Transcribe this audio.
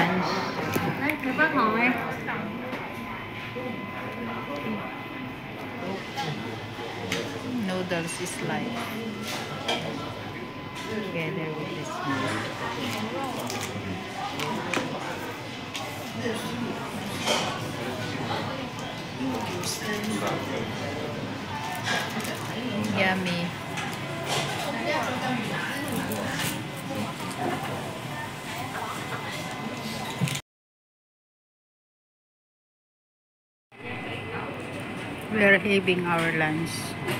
lunch. Noodles is life. Together with this meal. Yummy. We are having our lunch.